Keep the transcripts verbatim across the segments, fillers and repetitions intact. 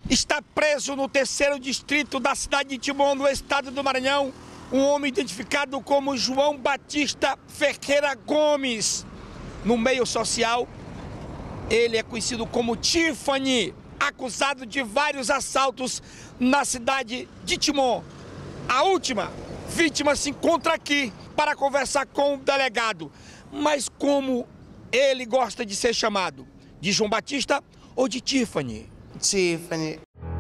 Está preso no terceiro distrito da cidade de Timon, no estado do Maranhão, um homem identificado como João Batista Ferreira Gomes. No meio social, ele é conhecido como Tiffany, acusado de vários assaltos na cidade de Timon. A última vítima se encontra aqui para conversar com o delegado. Mas como ele gosta de ser chamado? De João Batista ou de Tiffany? Tiffany.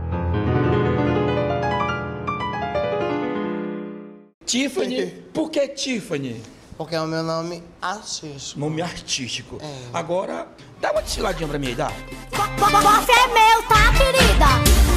Tiffany? Por que Tiffany? Porque é o meu nome artístico. Nome artístico. É. Agora, dá uma desfiladinha pra mim aí, dá. Você é meu, tá, querida?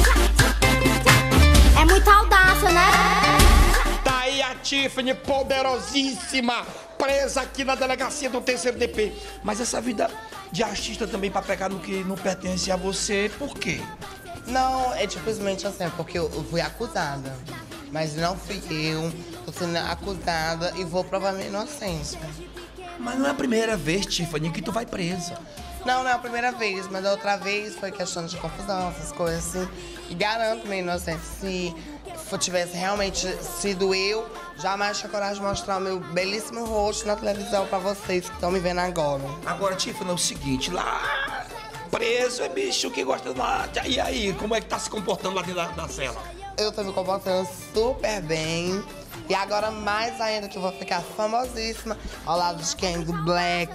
É muita audácia, né? Tá aí a Tiffany, poderosíssima, presa aqui na delegacia do terceiro D P. Mas essa vida de artista também pra pegar no que não pertence a você, por quê? Não, é simplesmente assim, porque eu fui acusada. Mas não fui eu, tô sendo acusada e vou provar minha inocência. Mas não é a primeira vez, Tiffany, que tu vai presa. Não, não é a primeira vez, mas a outra vez foi questão de confusão, essas coisas assim. E garanto minha inocência. Se for, tivesse realmente sido eu, jamais tinha coragem de mostrar o meu belíssimo rosto na televisão pra vocês que estão me vendo agora. Agora, Tiffany, é o seguinte, lá preso é bicho que gosta lá. E aí, como é que tá se comportando lá dentro da, da cela? Eu tô me comportando super bem. E agora mais ainda que eu vou ficar famosíssima ao lado de quem? Do Black.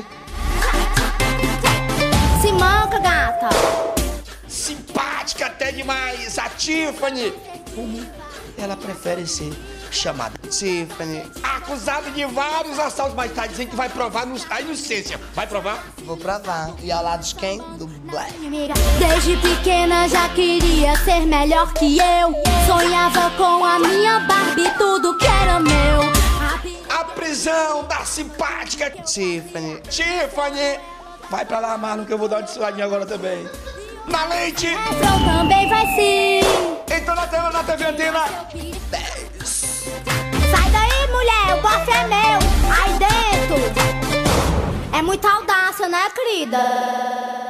Se manca, gata. Simpática até demais, a Tiffany. Como ela prefere ser chamada? Tiffany. Acusada de vários assaltos, mas tá dizendo que vai provar a inocência. Vai provar? Vou provar. E ao lado de quem? Do Black. Desde pequena já queria ser melhor que eu. Sonhava com a minha Barbie, tudo que era meu. A prisão da simpática Tiffany. Tiffany. Vai pra lá, Marlon, que eu vou dar uma desfiladinha agora também. Na lente. Então também vai sim. Então na tela, na T V Antena. Sai daí, mulher, o bofe é meu. Aí dentro. É muita audácia, né, querida?